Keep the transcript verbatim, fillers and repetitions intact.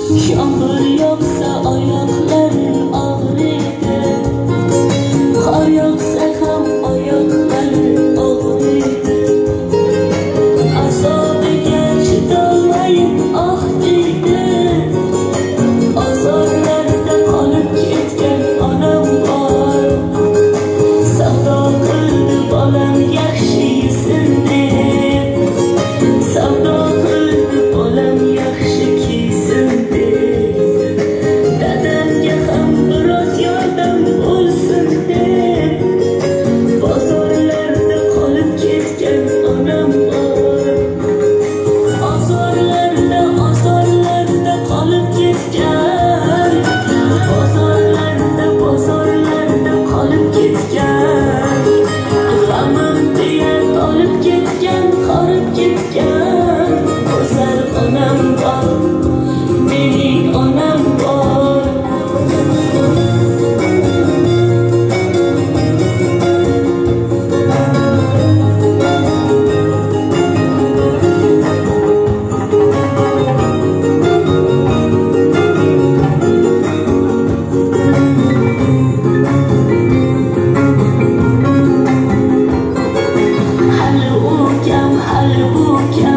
Yağmur yoksa ayakların ağrıydı, kar yoksa ham ayakların ağrıydı. Azabiga chidolmayib ah deydi, azorlarda qolib ketgan onam bor. Savdo qildi bolam yaxshi yesin deb, savdo qildi bolam yaxshi kiysin deb, dadamga ham biroz yordam bo'lsin deb, bozorlarda qolib ketgan onam bor. Azorlarda, azorlarda qolib ketgan, bozorlarda, bozorlarda qolib ketgan, g'amim deya olib ketgan, qorib ketgan go'zal onam bor, mening onam bor. Hali u kam, hali bu kam